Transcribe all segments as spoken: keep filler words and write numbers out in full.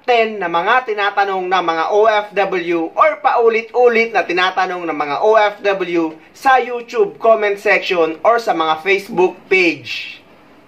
ten na mga tinatanong ng mga O F W or paulit-ulit na tinatanong ng mga O F W sa YouTube comment section or sa mga Facebook page.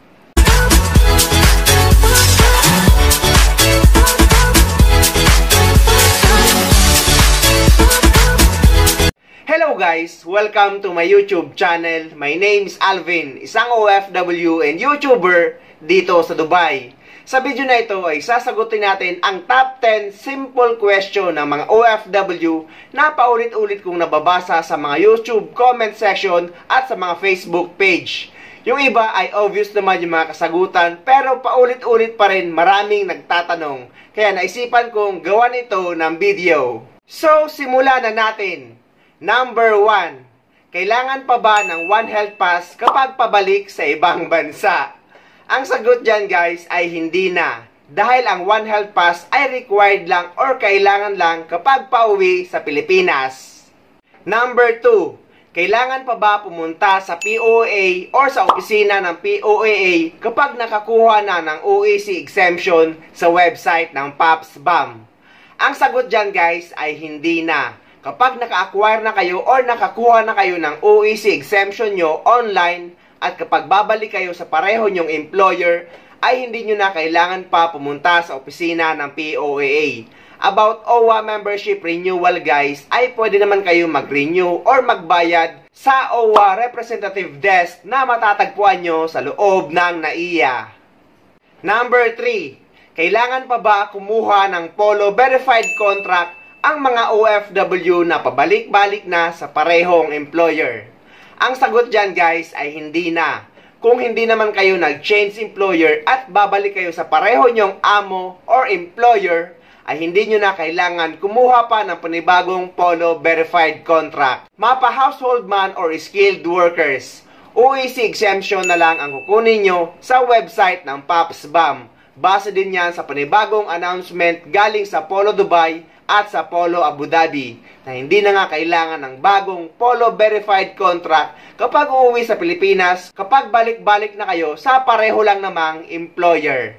Hello guys! Welcome to my YouTube channel. My name is Alvin, isang O F W and YouTuber dito sa Dubai. Sa video na ito ay sasagutin natin ang top ten simple question ng mga O F W na paulit-ulit kong nababasa sa mga YouTube comment section at sa mga Facebook page. Yung iba ay obvious naman yung mga kasagutan pero paulit-ulit pa rin maraming nagtatanong. Kaya naisipan kong gawan ito ng video. So, simulan na natin. Number one. Kailangan pa ba ng One Health Pass kapag pabalik sa ibang bansa? Ang sagot dyan guys ay hindi na. Dahil ang One Health Pass ay required lang or kailangan lang kapag pauwi sa Pilipinas. Number two. Kailangan pa ba pumunta sa P O A or sa opisina ng P O A A kapag nakakuha na ng O E C exemption sa website ng PAPSBAM? Ang sagot dyan guys ay hindi na. Kapag naka-acquire na kayo or nakakuha na kayo ng O E C exemption nyo online at kapag babalik kayo sa pareho nyong employer, ay hindi nyo na kailangan pa pumunta sa opisina ng P O A A. About O W A membership renewal guys, ay pwede naman kayo mag-renew or magbayad sa O W A representative desk na matatagpuan nyo sa loob ng N A I A. Number three. Kailangan pa ba kumuha ng Polo verified contract ang mga O F W na pabalik-balik na sa parehong employer? Ang sagot dyan guys ay hindi na. Kung hindi naman kayo nag-change employer at babalik kayo sa pareho nyong amo or employer, ay hindi nyo na kailangan kumuha pa ng panibagong Polo verified contract. Mapa household man or skilled workers, O E C exemption na lang ang kukunin nyo sa website ng PAPSBAM. Base din yan sa panibagong announcement galing sa Polo Dubai at sa Polo Abu Dhabi na hindi na nga kailangan ng bagong Polo verified contract kapag uuwi sa Pilipinas kapag balik-balik na kayo sa pareho lang namang employer.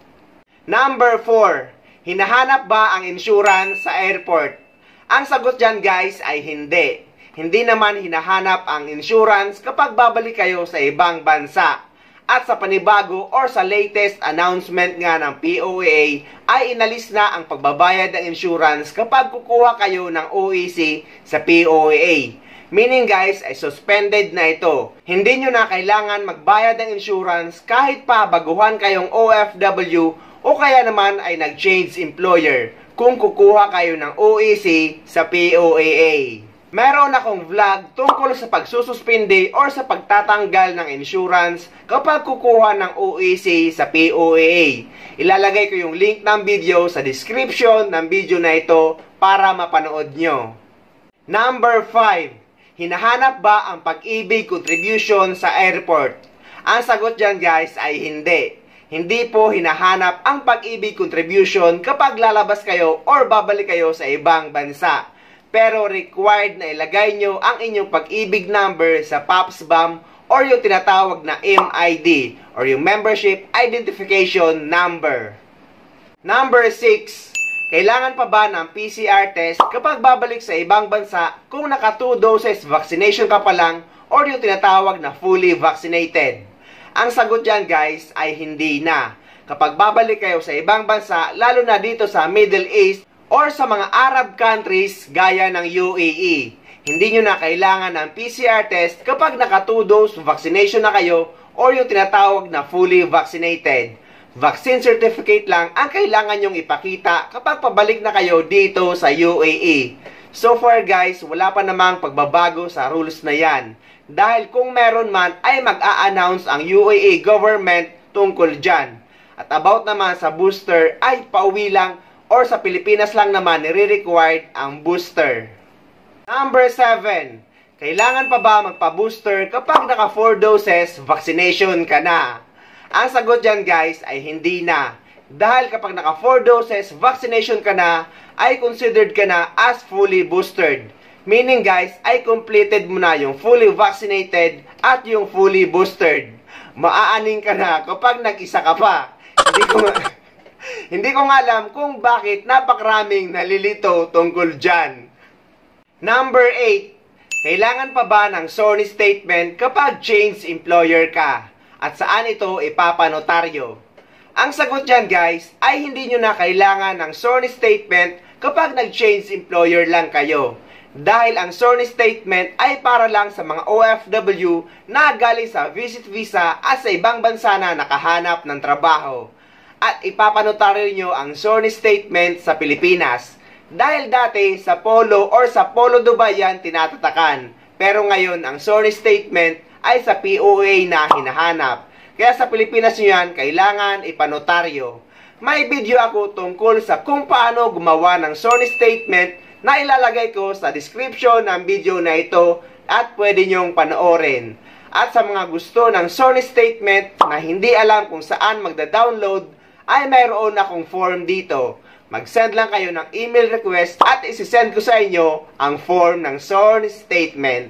Number four. Hinahanap ba ang insurance sa airport? Ang sagot dyan guys ay hindi. Hindi naman hinahanap ang insurance kapag babalik kayo sa ibang bansa. At sa panibago or sa latest announcement nga ng P O A A ay inalis na ang pagbabayad ng insurance kapag kukuha kayo ng O E C sa P O A A. Meaning guys ay suspended na ito. Hindi nyo na kailangan magbayad ng insurance kahit pa baguhan kayong O F W o kaya naman ay nag-change employer kung kukuha kayo ng O E C sa P O A A. Meron akong vlog tungkol sa pagsususpindi or sa pagtatanggal ng insurance kapag kukuha ng O E C sa P O A A. Ilalagay ko yung link ng video sa description ng video na ito para mapanood nyo. Number five. Hinahanap ba ang pag-ibig contribution sa airport? Ang sagot dyan guys ay hindi. Hindi po hinahanap ang pag-ibig contribution kapag lalabas kayo or babalik kayo sa ibang bansa. Pero required na ilagay nyo ang inyong pag-ibig number sa PAPSBAM or yung tinatawag na M I D or yung Membership Identification Number. Number six. Kailangan pa ba ng P C R test kapag babalik sa ibang bansa kung naka two doses vaccination ka pa lang or yung tinatawag na fully vaccinated? Ang sagot dyan guys ay hindi na. Kapag babalik kayo sa ibang bansa, lalo na dito sa Middle East, or sa mga Arab countries gaya ng U A E, hindi nyo na kailangan ng P C R test kapag naka two dose vaccination na kayo or yung tinatawag na fully vaccinated. Vaccine certificate lang ang kailangan nyong ipakita kapag pabalik na kayo dito sa U A E. So far guys, wala pa namang pagbabago sa rules na yan. Dahil kung meron man ay mag-a-announce ang U A E government tungkol dyan. At about naman sa booster ay pauwi lang or sa Pilipinas lang naman nire-required ang booster. Number seven. Kailangan pa ba magpa-booster kapag naka four doses vaccination ka na? Ang sagot dyan guys ay hindi na. Dahil kapag naka four doses vaccination ka na, ay considered ka na as fully boosted. Meaning guys, ay completed mo na yung fully vaccinated at yung fully boosted. Maaaning ka na kapag nag-isa ka pa. Hindi ko ma Hindi ko nga alam kung bakit napakaraming nalilito tungkol dyan. Number eight. Kailangan pa ba ng S O R N I statement kapag change employer ka? At saan ito ipapanotaryo? Ang sagot dyan guys ay hindi nyo na kailangan ng S O R N I statement kapag nag-change employer lang kayo. Dahil ang S O R N I statement ay para lang sa mga O F W na galing sa visit visa at sa ibang bansa na nakahanap ng trabaho. At ipapanotaryo nyo ang S O R N I statement sa Pilipinas. Dahil dati sa Polo or sa Polo Dubai yan tinatatakan. Pero ngayon ang S O R N I statement ay sa P O A na hinahanap. Kaya sa Pilipinas nyo yan kailangan ipanotaryo. May video ako tungkol sa kung paano gumawa ng S O R N I statement na ilalagay ko sa description ng video na ito at pwede nyong panoorin. At sa mga gusto ng S O R N I statement na hindi alam kung saan magda-download ay mayroon akong form dito. Mag-send lang kayo ng email request at isi-send ko sa inyo ang form ng S O R N I statement.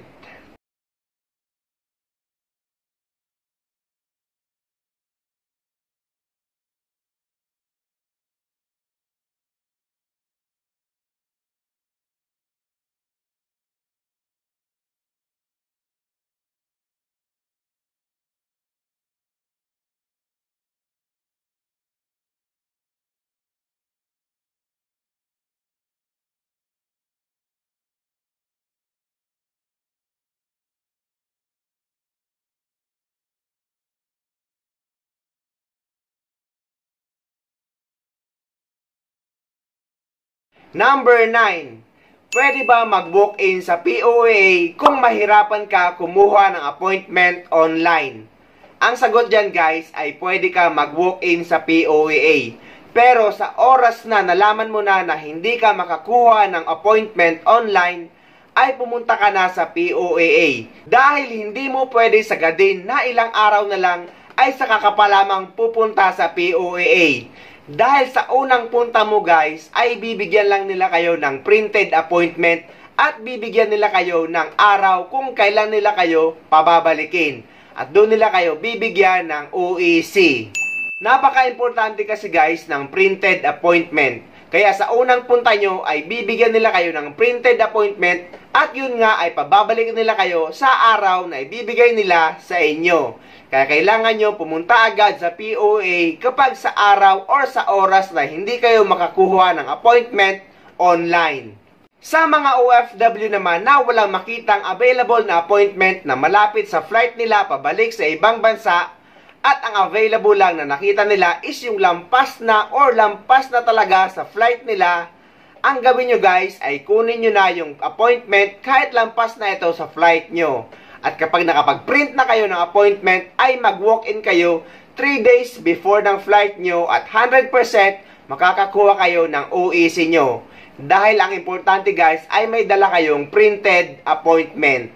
Number nine. Pwede ba mag-walk-in sa P O A kung mahirapan ka kumuha ng appointment online? Ang sagot dyan guys ay pwede ka mag-walk-in sa P O A. Pero sa oras na nalaman mo na na hindi ka makakuha ng appointment online, ay pumunta ka na sa P O A. Dahil hindi mo pwede sagadin na ilang araw na lang ay saka ka pa lamang pupunta sa P O A. Dahil sa unang punta mo guys, ay bibigyan lang nila kayo ng printed appointment at bibigyan nila kayo ng araw kung kailan nila kayo pababalikin. At doon nila kayo bibigyan ng O E C. Napaka-importante kasi guys ng printed appointment. Kaya sa unang punta nyo ay bibigyan nila kayo ng printed appointment at yun nga ay pababalikin nila kayo sa araw na ibibigay nila sa inyo. Kaya kailangan nyo pumunta agad sa P O A kapag sa araw or sa oras na hindi kayo makakuha ng appointment online. Sa mga O F W naman na walang makitang available na appointment na malapit sa flight nila pabalik sa ibang bansa at ang available lang na nakita nila is yung lampas na or lampas na talaga sa flight nila, ang gawin nyo guys ay kunin nyo na yung appointment kahit lampas na ito sa flight nyo. At kapag nakapag-print na kayo ng appointment, ay mag-walk-in kayo three days before ng flight nyo at one hundred percent makakakuha kayo ng O E C nyo. Dahil ang importante guys ay may dala kayong printed appointment.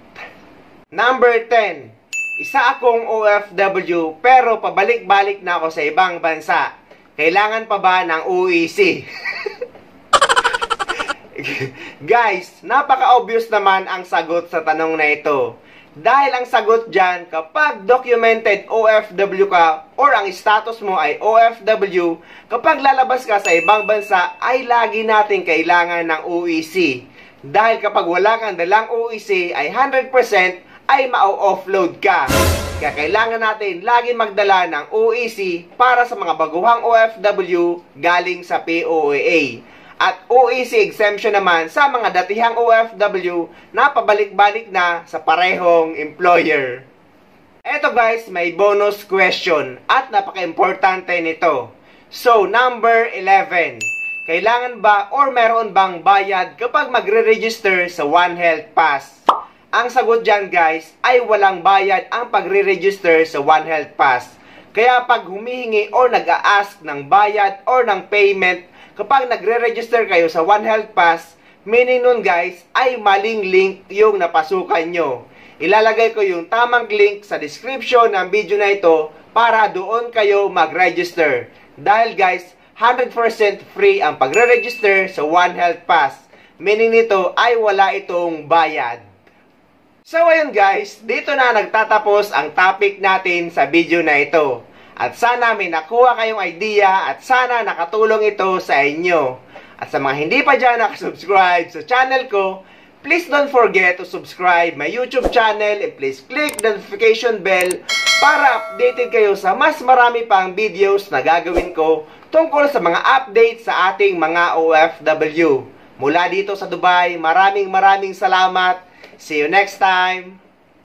Number ten. Isa akong O F W pero pabalik-balik na ako sa ibang bansa. Kailangan pa ba ng O E C? Guys, napaka-obvious naman ang sagot sa tanong na ito. Dahil ang sagot dyan, kapag documented O F W ka or ang status mo ay O F W, kapag lalabas ka sa ibang bansa ay lagi natin kailangan ng O E C. Dahil kapag wala kang dalang O E C ay one hundred percent ay ma-offload ka. Kaya kailangan natin lagi magdala ng O E C para sa mga baguhang O F W galing sa P O A. At O E C exemption naman sa mga datihang O F W na pabalik-balik na sa parehong employer. Eto guys, may bonus question at napaka-importante nito. So, number eleven. Kailangan ba or meron bang bayad kapag magre-register sa One Health Pass? Ang sagot dyan guys ay walang bayad ang pagre-register sa One Health Pass. Kaya pag humihingi or nag-a-ask ng bayad or ng payment kapag nagre-register kayo sa One Health Pass, meaning nun guys, ay maling link yung napasukan nyo. Ilalagay ko yung tamang link sa description ng video na ito para doon kayo mag-register. Dahil guys, one hundred percent free ang pagre-register sa One Health Pass. Meaning nito ay wala itong bayad. So ayun guys, dito na nagtatapos ang topic natin sa video na ito. At sana may nakuha kayong idea at sana nakatulong ito sa inyo. At sa mga hindi pa dyan nakasubscribe sa channel ko, please don't forget to subscribe my YouTube channel and please click the notification bell para updated kayo sa mas marami pang videos na gagawin ko tungkol sa mga updates sa ating mga O F W. Mula dito sa Dubai, maraming maraming salamat. See you next time!